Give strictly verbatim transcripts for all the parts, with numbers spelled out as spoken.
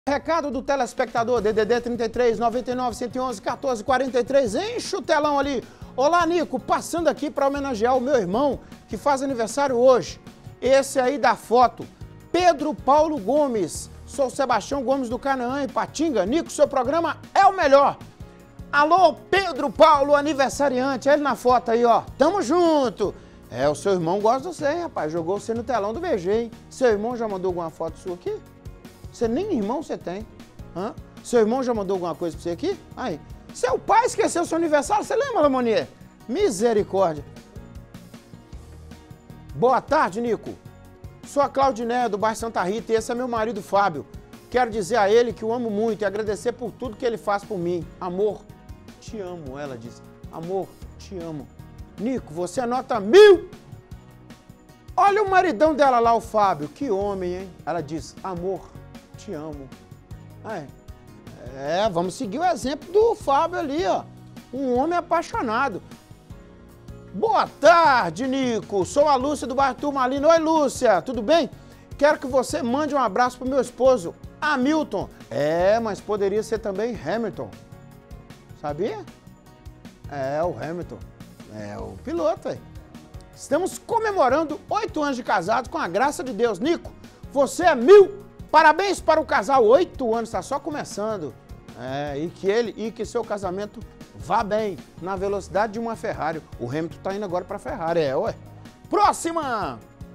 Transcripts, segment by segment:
Recado do telespectador, D D D trinta e três, noventa e nove, cento e onze, quatorze, quarenta e três, enche o telão ali. Olá, Nico, passando aqui para homenagear o meu irmão, que faz aniversário hoje. Esse aí da foto, Pedro Paulo Gomes. Sou Sebastião Gomes do Canaã, em Patinga. Nico, seu programa é o melhor. Alô, Pedro Paulo, aniversariante. Ele na foto aí, ó. Tamo junto. É, o seu irmão gosta de você, hein, rapaz. Jogou você no telão do B G, hein? Seu irmão já mandou alguma foto sua aqui? Você nem irmão você tem. Hã? Seu irmão já mandou alguma coisa pra você aqui? Aí. Seu pai esqueceu seu aniversário, você lembra, Lamonier? Misericórdia. Boa tarde, Nico. Sou a Claudinéia, do bairro Santa Rita, e esse é meu marido, Fábio. Quero dizer a ele que o amo muito e agradecer por tudo que ele faz por mim. Amor, te amo, ela disse. Amor, te amo. Nico, você anota mil. Olha o maridão dela lá, o Fábio. Que homem, hein? Ela diz, amor, te amo. É. é, vamos seguir o exemplo do Fábio ali, ó. Um homem apaixonado. Boa tarde, Nico. Sou a Lúcia do bairro Turmalina. Oi, Lúcia, tudo bem? Quero que você mande um abraço pro meu esposo, Hamilton. É, mas poderia ser também Hamilton. Sabia? É, o Hamilton. É, o piloto, aí. Estamos comemorando oito anos de casados com a graça de Deus. Nico, você é mil. Parabéns para o casal. Oito anos, está só começando. É, e que ele e que seu casamento vá bem, na velocidade de uma Ferrari. O Hamilton está indo agora para a Ferrari, é, ué. Próxima!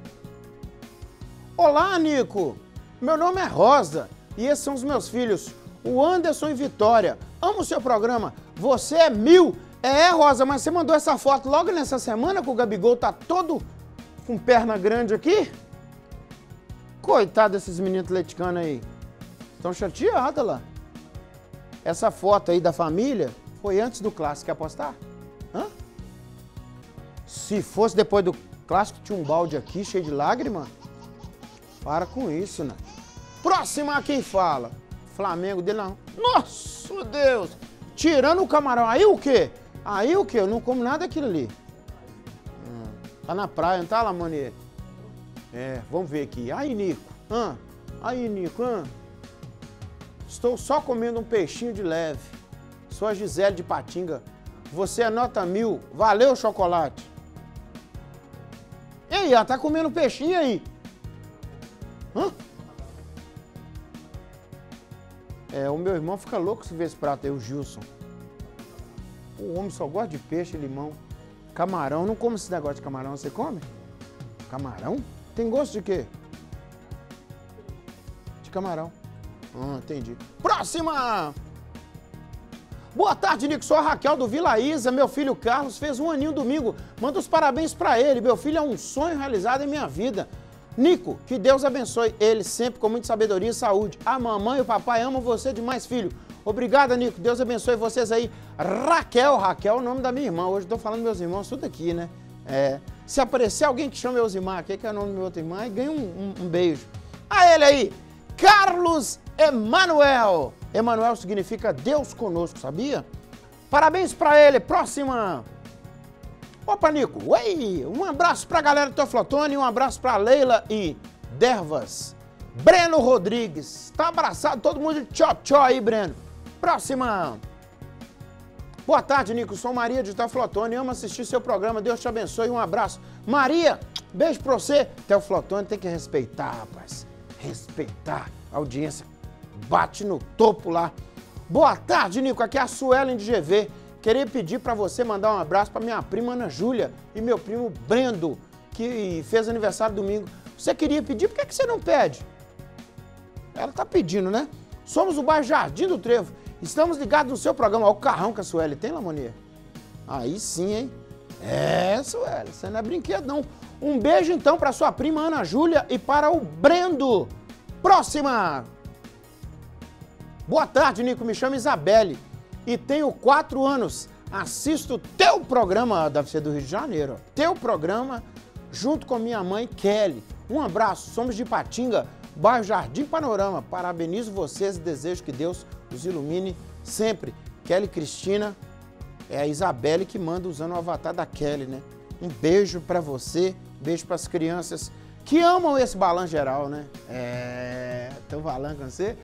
Olá, Nico. Meu nome é Rosa e esses são os meus filhos, o Anderson e Vitória. Amo o seu programa. Você é mil. É, Rosa, mas você mandou essa foto logo nessa semana que o Gabigol tá todo com perna grande aqui? Coitado desses meninos atleticanos aí. Estão chateados lá. Essa foto aí da família foi antes do clássico. Quer apostar? Hã? Se fosse depois do clássico, tinha um balde aqui cheio de lágrimas. Para com isso, né? Próxima quem fala. Flamengo dele não. Nossa, Deus! Tirando o camarão. Aí o quê? Aí o quê? Eu não como nada daquilo ali. Hum, tá na praia, não tá, Lamonier? É, vamos ver aqui. Aí, Nico. Ah, aí, Nico. Ah. Estou só comendo um peixinho de leve. Sou a Gisele de Patinga. Você é nota mil. Valeu, chocolate. E aí, ó, tá comendo peixinho aí? Hã? É, o meu irmão fica louco se vê esse prato aí, o Gilson. O homem só gosta de peixe, limão, camarão. Não come esse negócio de camarão, você come? Camarão? Tem gosto de quê? De camarão. Ah, entendi. Próxima! Boa tarde, Nico. Sou a Raquel do Vila Isa. Meu filho Carlos fez um aninho domingo. Manda os parabéns pra ele. Meu filho é um sonho realizado em minha vida. Nico, que Deus abençoe ele sempre com muita sabedoria e saúde. A mamãe e o papai amam você demais, filho. Obrigada, Nico. Deus abençoe vocês aí. Raquel, Raquel é o nome da minha irmã. Hoje eu tô falando meus irmãos tudo aqui, né? É, se aparecer alguém que chama Eusimar aqui, que é o nome do meu outro irmão, aí ganha um, um, um beijo. A ele aí, Carlos Emanuel. Emanuel significa Deus conosco, sabia? Parabéns pra ele. Próxima. Opa, Nico. Oi. Um abraço pra galera do Teoflotone, um abraço pra Leila e Dervas. Breno Rodrigues. Tá abraçado todo mundo de tchau, tchau aí, Breno. Próxima. Boa tarde, Nico. Sou Maria de Teoflotone. Amo assistir seu programa. Deus te abençoe. Um abraço. Maria, beijo pra você. Teoflotone tem que respeitar, rapaz. Respeitar a audiência. Bate no topo lá. Boa tarde, Nico. Aqui é a Suelen de G V. Queria pedir pra você mandar um abraço pra minha prima Ana Júlia e meu primo Brendo, que fez aniversário domingo. Você queria pedir? Por que, que você não pede? Ela tá pedindo, né? Somos o bairro Jardim do Trevo. Estamos ligados no seu programa. Olha o carrão que a Sueli tem, Lamonier. Aí sim, hein? É, Sueli, você não é brinquedo, não. Um beijo, então, para sua prima Ana Júlia e para o Brendo. Próxima! Boa tarde, Nico. Me chamo Isabelle e tenho quatro anos. Assisto teu programa, deve ser do Rio de Janeiro, ó. Teu programa, junto com minha mãe, Kelly. Um abraço. Somos de Patinga, bairro Jardim Panorama. Parabenizo vocês e desejo que Deus os ilumine sempre. Kelly Cristina, é a Isabelle que manda usando o avatar da Kelly, né? Um beijo pra você, beijo pras crianças que amam esse balanço geral, né? É, tão falando com você.